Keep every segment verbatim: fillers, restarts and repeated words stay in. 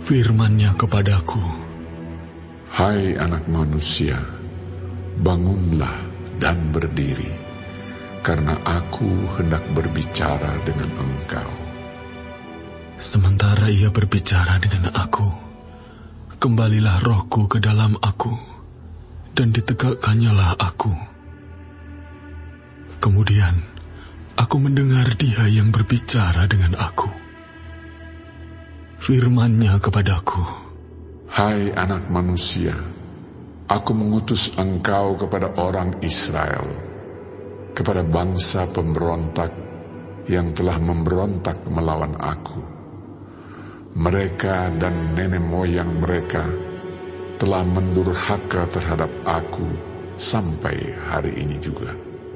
Firman-Nya kepadaku, Hai anak manusia, bangunlah dan berdiri, karena aku hendak berbicara dengan engkau. Sementara ia berbicara dengan aku, kembalilah rohku ke dalam aku, dan ditegakkannya aku. Kemudian aku mendengar Dia yang berbicara dengan aku. Firman-Nya kepadaku, Hai anak manusia, aku mengutus engkau kepada orang Israel, kepada bangsa pemberontak yang telah memberontak melawan aku. Mereka dan nenek moyang mereka telah mendurhaka terhadap aku sampai hari ini juga.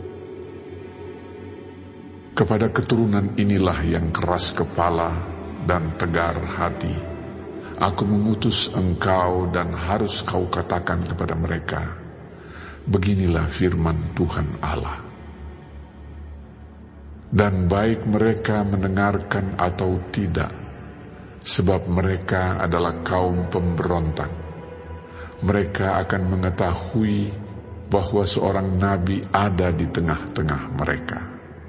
Kepada keturunan inilah yang keras kepala dan tegar hati, aku mengutus engkau dan harus kau katakan kepada mereka, beginilah firman Tuhan Allah. Dan baik mereka mendengarkan atau tidak, sebab mereka adalah kaum pemberontak, mereka akan mengetahui bahwa seorang nabi ada di tengah-tengah mereka.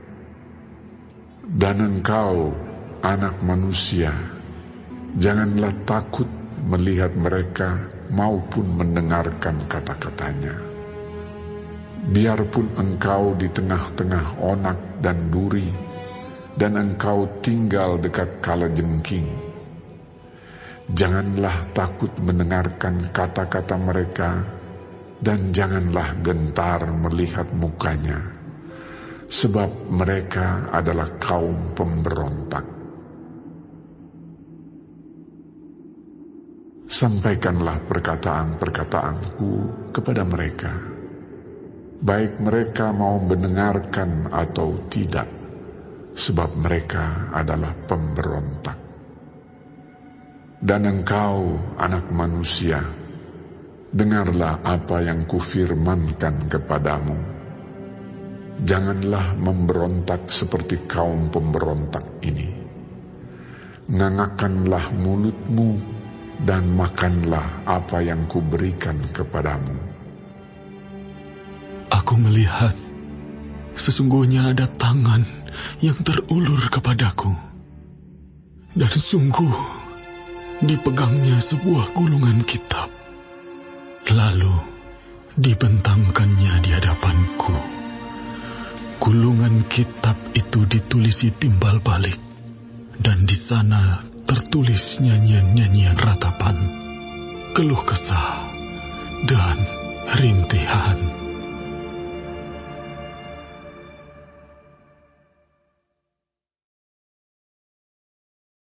Dan engkau, anak manusia, janganlah takut melihat mereka maupun mendengarkan kata-katanya. Biarpun engkau di tengah-tengah onak dan duri, dan engkau tinggal dekat kalajengking, janganlah takut mendengarkan kata-kata mereka, dan janganlah gentar melihat mukanya, sebab mereka adalah kaum pemberontak. Sampaikanlah perkataan-perkataanku kepada mereka, baik mereka mau mendengarkan atau tidak, sebab mereka adalah pemberontak. Dan engkau, anak manusia, dengarlah apa yang kufirmankan kepadamu. Janganlah memberontak seperti kaum pemberontak ini. Ngangakkanlah mulutmu dan makanlah apa yang kuberikan kepadamu. Aku melihat, sesungguhnya ada tangan yang terulur kepadaku, dan sungguh dipegangnya sebuah gulungan kitab, lalu dibentangkannya di hadapanku. Gulungan kitab itu ditulisi timbal balik, dan di sana tertulis nyanyian-nyanyian ratapan, keluh kesah, dan rintihan.